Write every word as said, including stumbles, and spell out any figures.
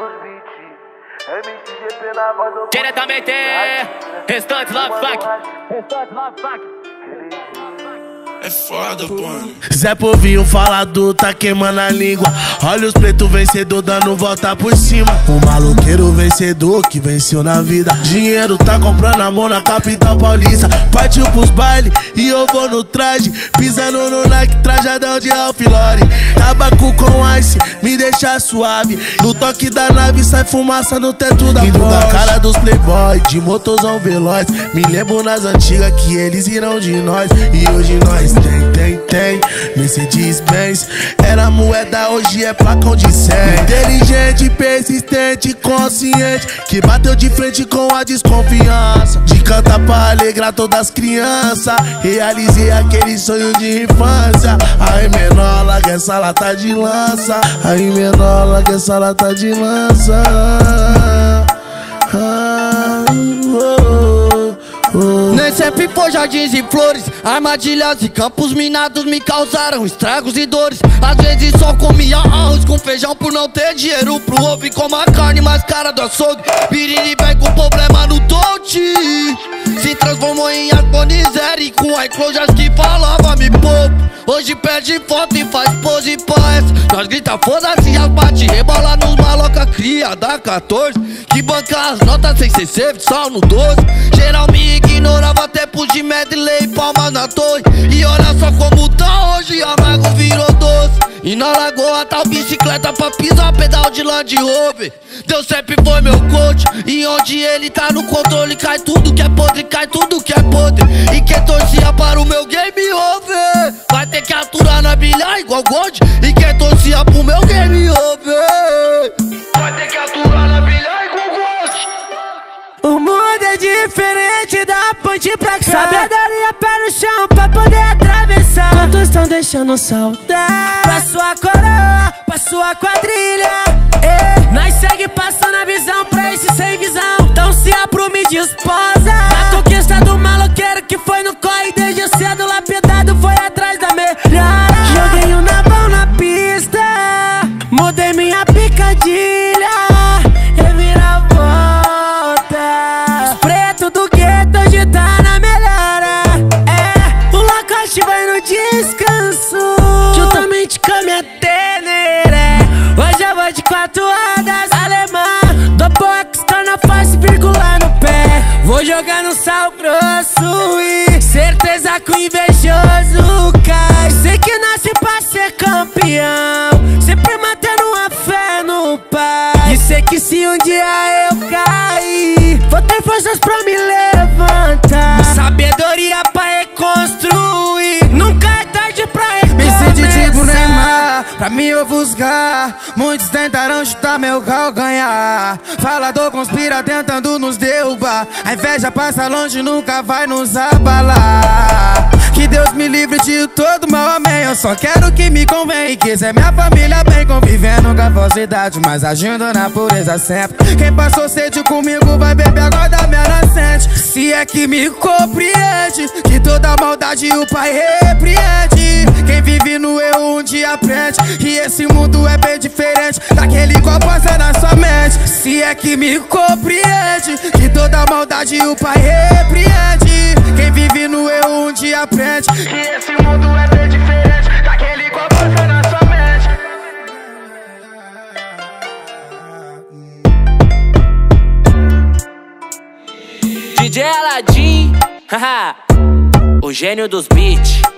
Diretamente, Restante Love Funk. Restante Love Funk. É foda, pô. Zé Povinho falador, tá queimando a língua. Olha os preto vencedor dando volta por cima. O maloqueiro vencedor que venceu na vida. Dinheiro tá comprando amor na capital paulista. Partiu pros bailes e eu vou no traje, pisando no Nike, trajadão de Ralph Lauren. Tabaco com ice, me deixa suave. No toque da nave sai fumaça no teto da Indo da cara dos playboy, de motorzão veloz. Me lembro nas antigas que eles irão de nós. E hoje nós tem, tem, tem Mercedes-Benz. Era moeda, hoje é placão de cem. Inteligente, persistente, consciente, que bateu de frente com a desconfiança. De cantar pra alegrar todas as crianças. Realizei aquele sonho de infância. Aí menor, larga essa lata de lança. Aí menor, larga essa lata de lança. Ah, oh, oh. Nem sempre foi jardins e flores, armadilhas e campos minados me causaram estragos e dores. Às vezes só comia arroz com feijão por não ter dinheiro pro ovo. E como a carne mais cara do açougue, piriri vem com problema no touch. Se transformou em Arconizere e com iClosures que falava me poupe. Hoje pede foto e faz pose pra essa. Nós grita foda-se, as bate, rebola nos maloca, cria da quatorze. Que banca as notas sem ser safe, só no doze. Geral me ignorava até pros de medley, palmas na torre. E olha só como tá hoje, amargo virou doce. E na lagoa tal bicicleta pra pisar, pedal de Land Rover. Deus sempre foi meu coach, e onde ele tá no controle cai tudo que é podre, cai tudo que é podre. E quem torcia para o meu game over vai ter que aturar na bilha igual Gold. E quem torcia pro meu game over vai ter que aturar na bilha igual Gold. O mundo é diferente da ponte pra cá. Sabedoria pé no chão pra poder atravessar. Quantos estão deixando saudade pra sua coroa, pra sua quadrilha? E nós segue passando a visão pra esse sem visão. Então se aprume de esposa. A conquista do maloqueiro que foi no corre desde cedo, lapidado foi atrás da melhora. Joguei um nabão na pista, mudei minha picadilha. Reviravolta, os pretos do gueto hoje tá na melhora. É, o Lacoste vai no descanso, juntamente com a minha Teneré. Hoje eu vou de quatro rodas alemã, do box, tá na face, vírgula no pé. Vou jogar no sal grosso e certeza que o invejoso cai. Sei que nasce pra ser campeão, sempre mantendo uma fé no pai. E sei que se um dia eu cair, vou ter forças pra me levantar. Sabedoria pra reconstruir, nunca é tarde pra recomeçar. Me senti tipo Neymar, pra me ofuscar. Muitos tentaram chutar meu calcanhar. Falador conspira tentando nos derrubar. A inveja passa longe, nunca vai nos abalar. Que Deus me livre de todo mal, amém. Eu só quero que me convém e quiser minha família bem, convivendo com a falsidade, mas agindo na pureza sempre. Quem passou sede comigo vai beber água da minha nascente. Se é que me compreende, que toda maldade o Pai repreende. Quem vive no eu um dia aprende, e esse mundo é bem diferente daquele qual passa na sua mente. Se é que me compreende, que toda maldade o Pai repreende. Quem vive no eu um dia aprende, e esse mundo é bem diferente daquele qual passa na sua mente. D J Aladdin, haha, o gênio dos beats.